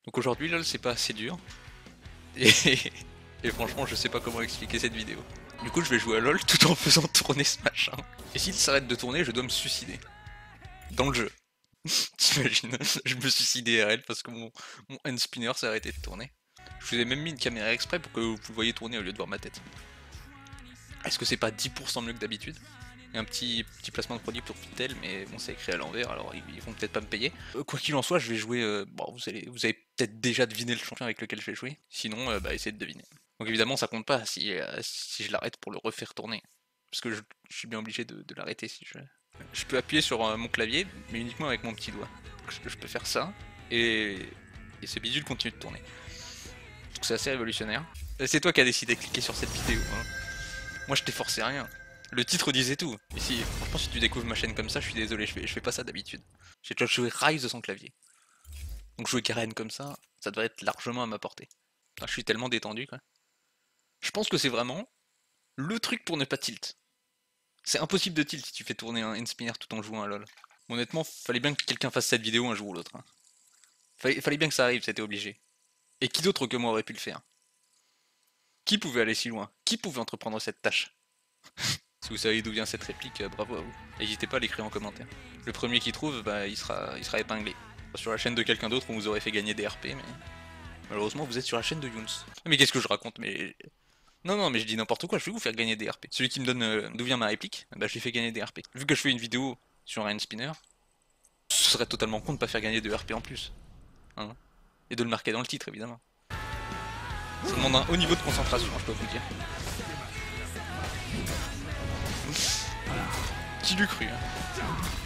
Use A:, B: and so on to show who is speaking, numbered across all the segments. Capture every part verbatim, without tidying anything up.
A: Donc aujourd'hui LOL c'est pas assez dur. Et, et franchement je sais pas comment expliquer cette vidéo. Du coup je vais jouer à LOL tout en faisant tourner ce machin. Et s'il s'arrête de tourner je dois me suicider. Dans le jeu. T'imagines? Je me suicidais à elle parce que mon, mon hand spinner s'est arrêté de tourner. Je vous ai même mis une caméra exprès pour que vous le voyez tourner au lieu de voir ma tête. Est-ce que c'est pas dix pour cent mieux que d'habitude? Il y a un petit, petit placement de produit pour Pitel, mais bon, c'est écrit à l'envers, alors ils, ils vont peut-être pas me payer. Euh, quoi qu'il en soit, je vais jouer. Euh, bon, vous allez, vous avez peut-être déjà deviné le champion avec lequel je vais jouer. Sinon, euh, bah, essayez de deviner. Donc évidemment, ça compte pas si, euh, si je l'arrête pour le refaire tourner. Parce que je, je suis bien obligé de, de l'arrêter si je. Je peux appuyer sur euh, mon clavier, mais uniquement avec mon petit doigt. Donc, je, je peux faire ça, et, et ce bidule continue de tourner. Donc c'est assez révolutionnaire. C'est toi qui as décidé de cliquer sur cette vidéo. Hein. Moi, je t'ai forcé à rien. Le titre disait tout. Et si, franchement, si tu découvres ma chaîne comme ça, je suis désolé, je fais, je fais pas ça d'habitude. J'ai déjà joué Rise sans clavier. Donc jouer Karen comme ça, ça devrait être largement à ma portée. Enfin, je suis tellement détendu, quoi. Je pense que c'est vraiment le truc pour ne pas tilt. C'est impossible de tilt si tu fais tourner un end spinner tout en jouant à LoL. Honnêtement, fallait bien que quelqu'un fasse cette vidéo un jour ou l'autre. Hein. Fallait, fallait bien que ça arrive, c'était obligé. Et qui d'autre que moi aurait pu le faire? Qui pouvait aller si loin? Qui pouvait entreprendre cette tâche? Si vous savez d'où vient cette réplique, euh, bravo à vous. N'hésitez pas à l'écrire en commentaire. Le premier qui trouve, bah, il sera, il sera épinglé. Sur la chaîne de quelqu'un d'autre, on vous aurait fait gagner des R P, mais malheureusement vous êtes sur la chaîne de Younes. Mais qu'est-ce que je raconte? Mais non, non, mais je dis n'importe quoi. Je vais vous faire gagner des R P. Celui qui me donne euh, d'où vient ma réplique, bah, je lui fais gagner des R P. Vu que je fais une vidéo sur un hand spinner, ce serait totalement con de pas faire gagner de R P en plus, hein, et de le marquer dans le titre évidemment. Ça demande un haut niveau de concentration, je peux vous dire. Qui l'eût cru, hein.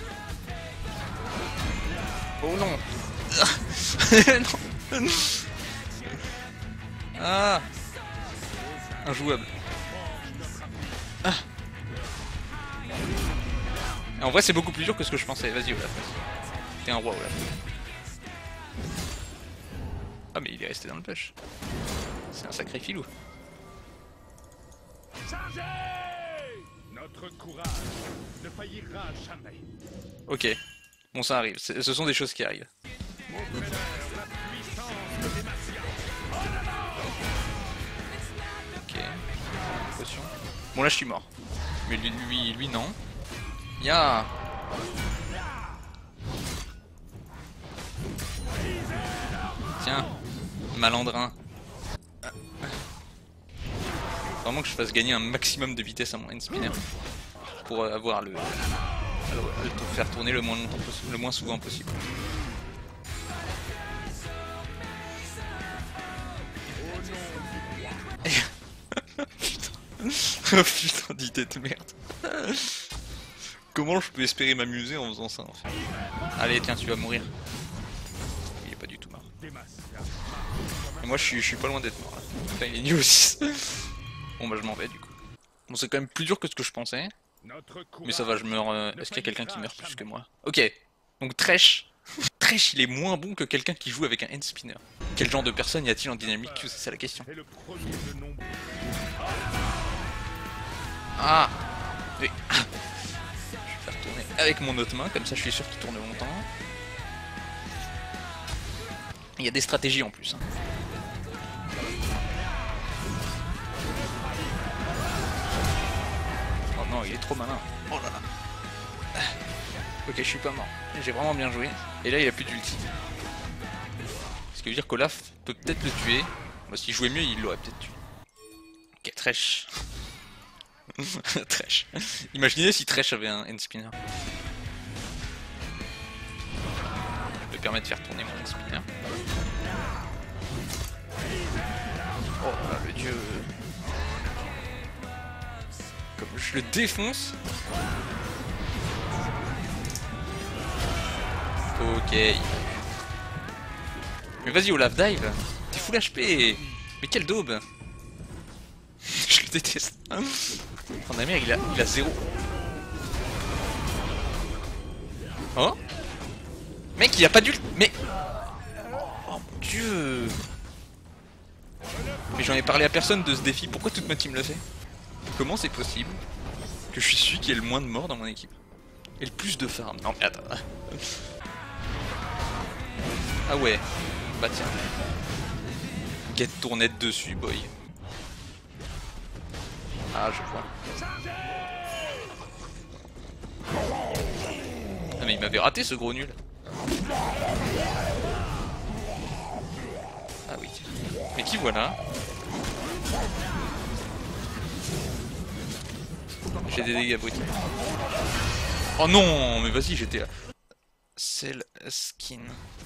A: Oh non. Non. Ah. Injouable. Ah. En vrai c'est beaucoup plus dur que ce que je pensais, vas-y Olaf. T'es un roi Olaf. Ah mais il est resté dans le push. C'est un sacré filou.
B: Notre courage ne faillira jamais.
A: Ok, bon ça arrive, ce sont des choses qui arrivent. Ok, potion. Bon là je suis mort. Mais lui, lui, lui non. Ya. Tiens, malandrin. Vraiment que je fasse gagner un maximum de vitesse à mon hand spinner pour avoir le, le faire tourner le moins longtemps, le moins souvent possible. Putain, putain d'idée de merde. Comment je peux espérer m'amuser en faisant ça en fait? Allez tiens, tu vas mourir. Il est pas du tout mort. Et moi je suis, je suis pas loin d'être mort là. Putain il est niveau six. Bon bah je m'en vais du coup. Bon c'est quand même plus dur que ce que je pensais. Mais ça va, je meurs... Euh... Est-ce qu'il y a quelqu'un qui meurt plus que moi? Ok. Donc Thresh. Thresh il est moins bon que quelqu'un qui joue avec un hand spinner. Quel genre de personne y a-t-il en dynamique? C'est ça la question. Ah mais... Je vais faire tourner avec mon autre main, comme ça je suis sûr qu'il tourne longtemps. Il y a des stratégies en plus. Hein. Oh non, il est trop malin. Oh là là. Ok, je suis pas mort. J'ai vraiment bien joué. Et là, il a plus d'ulti. Ce qui veut dire qu'Olaf peut peut-être le tuer. Bah, s'il jouait mieux, il l'aurait peut-être tué. Ok, Thresh. Thresh. Imaginez si Thresh avait un hand spinner. Je me permet de faire tourner mon hand spinner. Oh là, le dieu. Comme je le défonce. Ok. Mais vas-y Olaf, dive. T'es full H P. Mais quelle daube. Je le déteste. En Amérique, il a, il a zéro. Oh. Mec, il a pas d'ult. Mais... Oh mon dieu. Mais j'en ai parlé à personne de ce défi. Pourquoi toute ma team le fait? Comment c'est possible que je suis celui qui ait le moins de morts dans mon équipe? Et le plus de farm? Non mais attends. Ah ouais. Bah tiens. Get tournette dessus, boy. Ah, je vois. Ah mais il m'avait raté ce gros nul. Ah oui. Mais qui voilà? J'ai des dégâts bruts. Oh non, mais vas-y, j'étais là. Cell skin.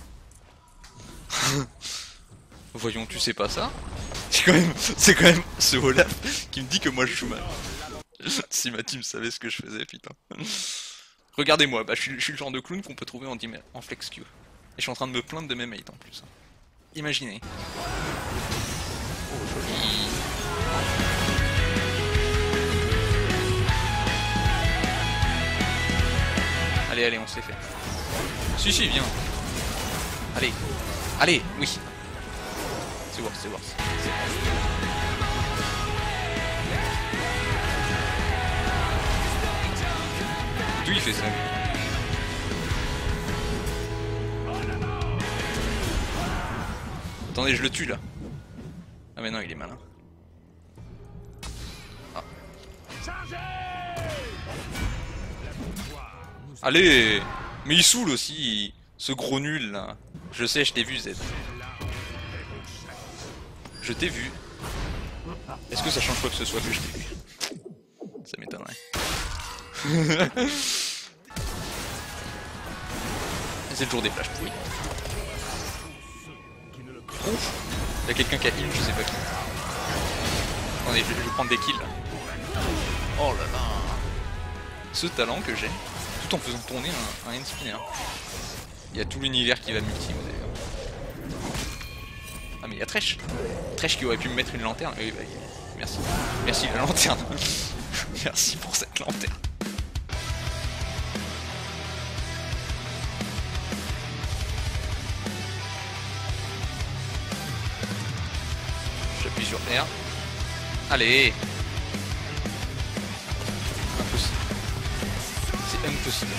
A: Voyons, tu sais pas ça? C'est quand même, c'est quand même ce Olaf qui me dit que moi je joue mal. Si ma team savait ce que je faisais, putain. Regardez-moi, bah je suis, je suis le genre de clown qu'on peut trouver en, en flex queue. Et je suis en train de me plaindre de mes mates en plus. Imaginez. Oh, joli. Allez, allez, on s'est fait. Si, si, viens. Allez. Allez, oui. C'est worse, c'est worse. D'où il fait ça? Attendez, je le tue là. Ah mais non, il est malin. Ah. Allez. Mais il saoule aussi, ce gros nul là. Je sais, je t'ai vu Z. Je t'ai vu. Est-ce que ça change quoi que ce soit que je t'ai vu? Ça m'étonnerait. C'est le jour des flashs pourris. Ouf. Il y a quelqu'un qui a heal, je sais pas qui. Attendez, je, je vais prendre des kills là. Oh là là. Ce talent que j'ai, tout en faisant tourner un, un end spinner. Il y a tout l'univers qui va multi, vous allez voir. Ah mais il y a Thresh. Thresh qui aurait pu me mettre une lanterne. Oui, bah, merci. Merci la lanterne. Merci pour cette lanterne. J'appuie sur R. Allez. Impossible. C'est impossible.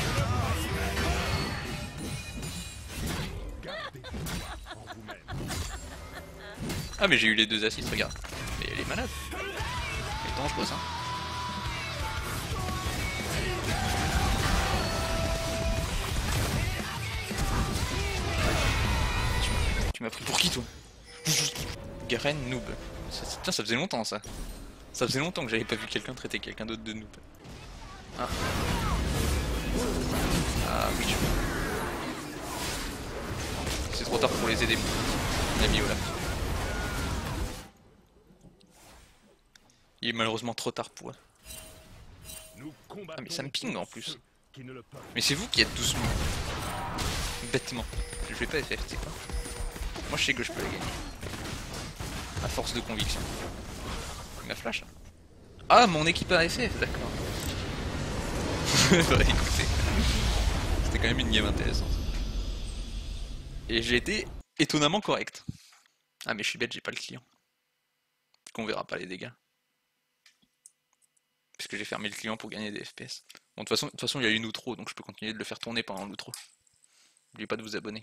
A: Ah mais j'ai eu les deux assists, regarde. Mais elle est malade. Elle est dangereuse, hein. Tu m'as pris pour qui toi? Garen noob. Putain, ça faisait longtemps ça. Ça faisait longtemps que j'avais pas vu quelqu'un traiter quelqu'un d'autre de noob. Ah. Ah oui, je... C'est trop tard pour les aider. Mon ami Olaf. Il est malheureusement trop tard pour eux. Ah mais ça me ping en plus. Mais c'est vous qui êtes doucement. Bêtement. Je vais pas F F, tu sais quoi. Moi je sais que je peux la gagner. À force de conviction. Il m'a flash. Ah mon équipe a F F, d'accord. Bah écoutez. C'était quand même une game intéressante. Et j'ai été étonnamment correct. Ah mais je suis bête, j'ai pas le client. Qu'on verra pas les dégâts. Puisque j'ai fermé le client pour gagner des F P S. Bon de toute façon, de toute façon il y a une outro, donc je peux continuer de le faire tourner pendant l'outro. N'oubliez pas de vous abonner.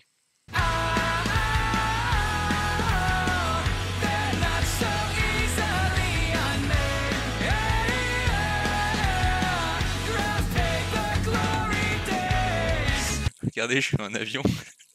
A: Regardez, je suis en avion.